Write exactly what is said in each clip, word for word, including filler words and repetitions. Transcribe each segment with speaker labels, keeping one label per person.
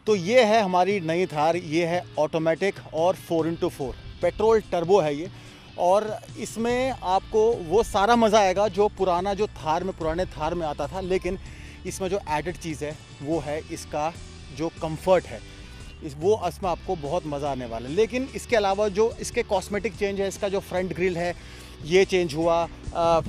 Speaker 1: तो ये है हमारी नई थार, ये है ऑटोमेटिक और four into four petrol turbo है ये। और इसमें आपको वो सारा मज़ा आएगा जो पुराना जो थार में पुराने थार में आता था, लेकिन इसमें जो एडेड चीज़ है वो है इसका जो कंफर्ट है, इस वो इसमें आपको बहुत मज़ा आने वाला है। लेकिन इसके अलावा जो इसके कॉस्मेटिक चेंज है, इसका जो फ्रंट ग्रिल है ये चेंज हुआ, आ,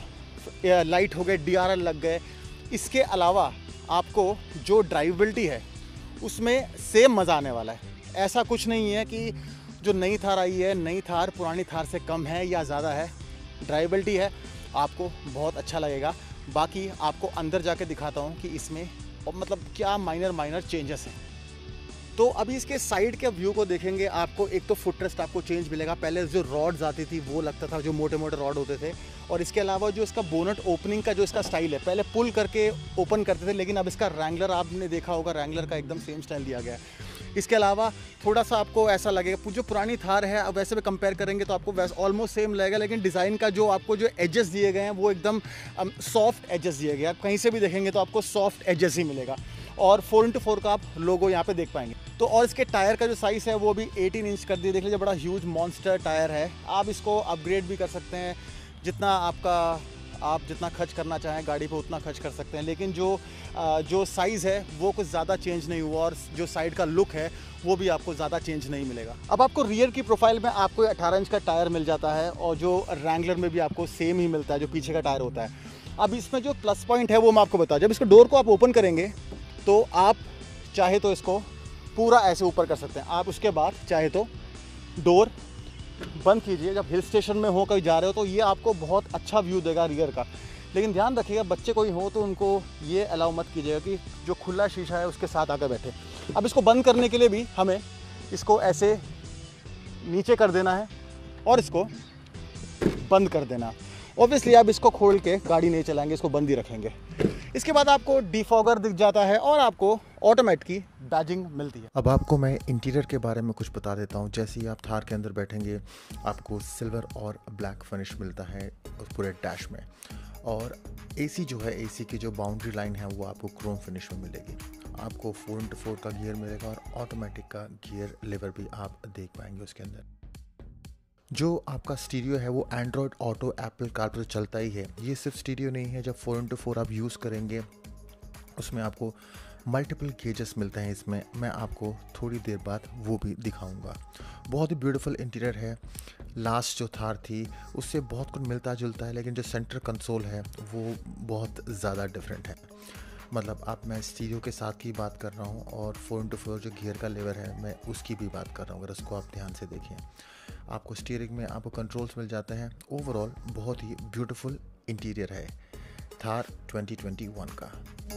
Speaker 1: लाइट हो गए, डी आर एल लग गए। इसके अलावा आपको जो ड्राइवेबिलिटी है उसमें सेम मज़ा आने वाला है। ऐसा कुछ नहीं है कि जो नई थार आई है, नई थार पुरानी थार से कम है या ज़्यादा है। ड्राइवेबिलिटी है, आपको बहुत अच्छा लगेगा। बाकी आपको अंदर जाके दिखाता हूँ कि इसमें मतलब क्या माइनर माइनर चेंजेस हैं। तो अभी इसके साइड के व्यू को देखेंगे, आपको एक तो फुटरेस्ट आपको चेंज मिलेगा। पहले जो रॉड्स आती थी वो लगता था जो मोटे मोटे रॉड होते थे, और इसके अलावा जो इसका बोनट ओपनिंग का जो इसका स्टाइल है, पहले पुल करके ओपन करते थे, लेकिन अब इसका रैंगलर आपने देखा होगा, रैंगलर का एकदम सेम स्टाइल दिया गया है। इसके अलावा थोड़ा सा आपको ऐसा लगेगा, जो पुरानी थार है अब वैसे भी कंपेयर करेंगे तो आपको वैसे ऑलमोस्ट सेम लगेगा, लेकिन डिज़ाइन का जो आपको जो एजेस दिए गए हैं वो एकदम सॉफ्ट एजेस दिए गए हैं। आप कहीं से भी देखेंगे तो आपको सॉफ्ट एजेस ही मिलेगा। और फोर इंटू फोर का आप लोगो यहाँ पे देख पाएंगे। तो और इसके टायर का जो साइज़ है वो भी एटीन इंच कर दिया। देख लीजिए, बड़ा ह्यूज मॉन्स्टर टायर है। आप इसको अपग्रेड भी कर सकते हैं, जितना आपका आप जितना खर्च करना चाहें गाड़ी पे उतना खर्च कर सकते हैं, लेकिन जो जो साइज़ है वो कुछ ज़्यादा चेंज नहीं हुआ, और जो साइड का लुक है वो भी आपको ज़्यादा चेंज नहीं मिलेगा। अब आपको रियर की प्रोफाइल में आपको अठारह इंच का टायर मिल जाता है, और जो रैंगलर में भी आपको सेम ही मिलता है जो पीछे का टायर होता है। अब इसमें जो प्लस पॉइंट है वो मैं आपको बताऊँ, जब इसको डोर को आप ओपन करेंगे तो आप चाहे तो इसको पूरा ऐसे ऊपर कर सकते हैं, आप उसके बाद चाहे तो डोर बंद कीजिए। जब हिल स्टेशन में हो, कहीं जा रहे हो, तो ये आपको बहुत अच्छा व्यू देगा रियर का। लेकिन ध्यान रखिएगा, बच्चे कोई हो तो उनको ये अलाउ मत कीजिएगा कि जो खुला शीशा है उसके साथ आकर बैठे। अब इसको बंद करने के लिए भी हमें इसको ऐसे नीचे कर देना है और इसको बंद कर देना। ऑब्वियसली आप इसको खोल के गाड़ी नहीं चलाएंगे, इसको बंद ही रखेंगे। इसके बाद आपको डिफॉगर दिख जाता है और आपको ऑटोमेटिक की बैजिंग मिलती है।
Speaker 2: अब आपको मैं इंटीरियर के बारे में कुछ बता देता हूँ। जैसे ही आप थार के अंदर बैठेंगे आपको सिल्वर और ब्लैक फिनिश मिलता है उस पूरे डैश में, और एसी जो है, एसी की जो बाउंड्री लाइन है वो आपको क्रोम फिनिश में मिलेगी। आपको फोर इंटू फोर का गियर मिलेगा और ऑटोमेटिक का गियर लेवर भी आप देख पाएंगे उसके अंदर। जो आपका स्टीरियो है वो एंड्रॉयड ऑटो एप्पल कार पर चलता ही है। ये सिर्फ स्टीरियो नहीं है, जब फोर इंटू फोर आप यूज़ करेंगे उसमें आपको मल्टीपल गेजेस मिलते हैं। इसमें मैं आपको थोड़ी देर बाद वो भी दिखाऊंगा। बहुत ही ब्यूटीफुल इंटीरियर है। लास्ट जो थार थी उससे बहुत कुछ मिलता जुलता है, लेकिन जो सेंटर कंसोल है वो बहुत ज़्यादा डिफरेंट है। मतलब आप मैं स्टीरियो के साथ की बात कर रहा हूँ, और फोर इंटू फोर जो गियर का लेवर है मैं उसकी भी बात कर रहा हूँ। अगर उसको आप ध्यान से देखें, आपको स्टीयरिंग में आपको कंट्रोल्स मिल जाते हैं। ओवरऑल बहुत ही ब्यूटीफुल इंटीरियर है थार ट्वेंटी ट्वेंटी वन का।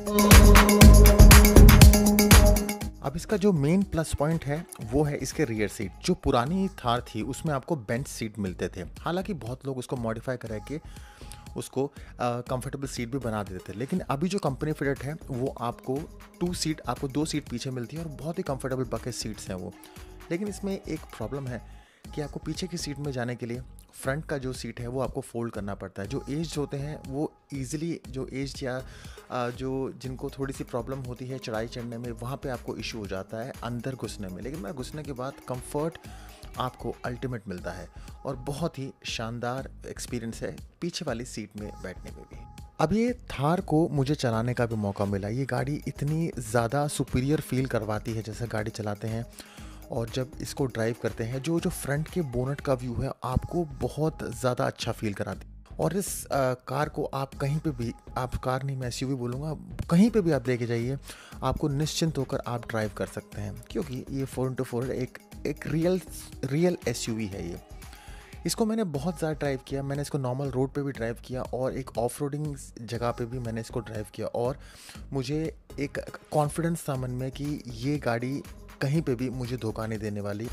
Speaker 2: अब इसका जो मेन प्लस पॉइंट है वो है इसके रियर सीट। जो पुरानी थार थी उसमें आपको बेंच सीट मिलते थे, हालांकि बहुत लोग उसको मॉडिफाई करा के उसको कंफर्टेबल सीट भी बना देते थे, लेकिन अभी जो कंपनी फिटेड है वो आपको टू सीट आपको दो सीट पीछे मिलती है और बहुत ही कंफर्टेबल बकेट सीट्स हैं वो। लेकिन इसमें एक प्रॉब्लम है कि आपको पीछे की सीट में जाने के लिए फ्रंट का जो सीट है वो आपको फोल्ड करना पड़ता है। जो एज होते हैं वो ईजिली जो एज या जो जिनको थोड़ी सी प्रॉब्लम होती है चढ़ाई चढ़ने में, वहाँ पे आपको इशू हो जाता है अंदर घुसने में। लेकिन मैं घुसने के बाद कंफर्ट आपको अल्टीमेट मिलता है और बहुत ही शानदार एक्सपीरियंस है पीछे वाली सीट में बैठने में भी। अब ये थार को मुझे चलाने का भी मौका मिला। ये गाड़ी इतनी ज़्यादा सुपीरियर फील करवाती है जैसे गाड़ी चलाते हैं, और जब इसको ड्राइव करते हैं जो जो फ्रंट के बोनट का व्यू है आपको बहुत ज़्यादा अच्छा फील कराती है। और इस आ, कार को आप कहीं पे भी, आप कार नहीं मैं एसयूवी बोलूँगा, कहीं पे भी आप लेके जाइए आपको निश्चिंत होकर आप ड्राइव कर सकते हैं, क्योंकि ये फोर इंटू फोर एक एक रियल रियल एसयूवी है ये। इसको मैंने बहुत ज़्यादा ड्राइव किया। मैंने इसको नॉर्मल रोड पे भी ड्राइव किया और एक ऑफ रोडिंग जगह पे भी मैंने इसको ड्राइव किया, और मुझे एक कॉन्फिडेंस था मन में कि ये गाड़ी कहीं पे भी मुझे धोखा नहीं देने वाली।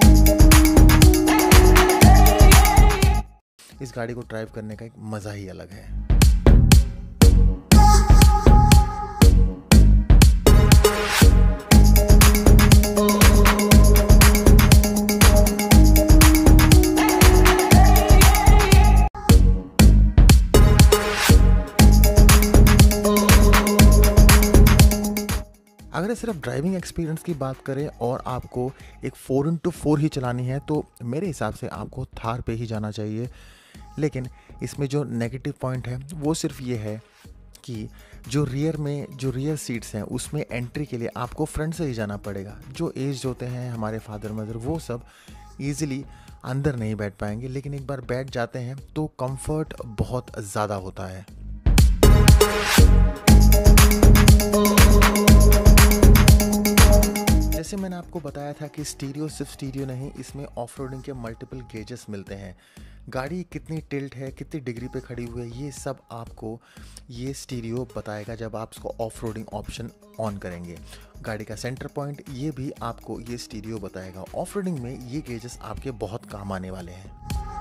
Speaker 2: इस गाड़ी को ड्राइव करने का एक मज़ा ही अलग है। अगर अगर सिर्फ ड्राइविंग एक्सपीरियंस की बात करें और आपको एक फोर इंटू फोर ही चलानी है तो मेरे हिसाब से आपको थार पे ही जाना चाहिए। लेकिन इसमें जो नेगेटिव पॉइंट है वो सिर्फ ये है कि जो रियर में जो रियर सीट्स हैं उसमें एंट्री के लिए आपको फ्रंट से ही जाना पड़ेगा। जो एज होते हैं हमारे फादर मदर वो सब ईज़िली अंदर नहीं बैठ पाएंगे, लेकिन एक बार बैठ जाते हैं तो कंफर्ट बहुत ज़्यादा होता है। जैसे मैंने आपको बताया था कि स्टीरियो सिर्फ स्टीरियो नहीं, इसमें ऑफ रोडिंग के मल्टीपल गेजेस मिलते हैं। गाड़ी कितनी टिल्ट है, कितनी डिग्री पे खड़ी हुई है, ये सब आपको ये स्टीरियो बताएगा जब आप इसको ऑफ रोडिंग ऑप्शन ऑन करेंगे। गाड़ी का सेंटर पॉइंट ये भी आपको ये स्टीरियो बताएगा। ऑफ रोडिंग में ये गेजेस आपके बहुत काम आने वाले हैं।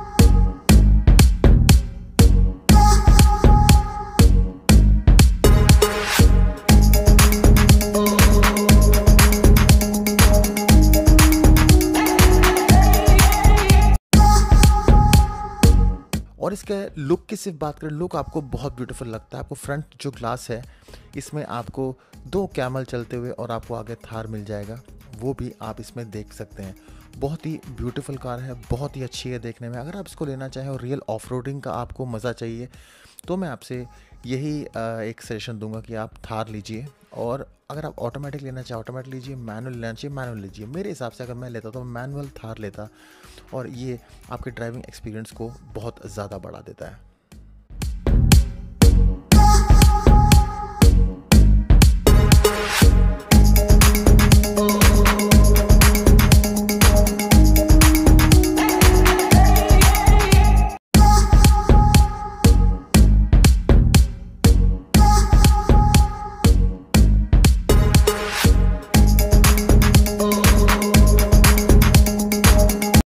Speaker 2: और इसके लुक की सिर्फ बात करें, लुक आपको बहुत ब्यूटीफुल लगता है। आपको फ्रंट जो ग्लास है इसमें आपको दो कैमल चलते हुए और आपको आगे थार मिल जाएगा, वो भी आप इसमें देख सकते हैं। बहुत ही ब्यूटीफुल कार है, बहुत ही अच्छी है देखने में। अगर आप इसको लेना चाहें और रियल ऑफ रोडिंग का आपको मज़ा चाहिए तो मैं आपसे यही एक सजेशन दूंगा कि आप थार लीजिए। और अगर आप ऑटोमेटिक लेना चाहें ऑटोमेटिक लीजिए, मैनुअल लेना चाहिए मैनुअल लीजिए। मेरे हिसाब से अगर मैं लेता तो मैनुअल थार लेता, और ये आपके ड्राइविंग एक्सपीरियंस को बहुत ज़्यादा बढ़ा देता है।